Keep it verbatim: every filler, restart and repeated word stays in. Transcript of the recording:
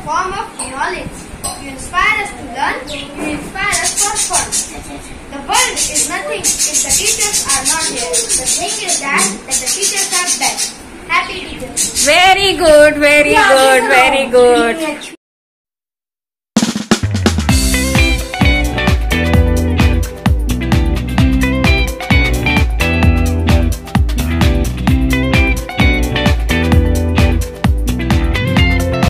form of knowledge. You inspire us to learn. You inspire us for fun. The world is nothing if the teachers are not here. The thing is that, that the teachers are best. Happy teachers. Very good, very good, very good.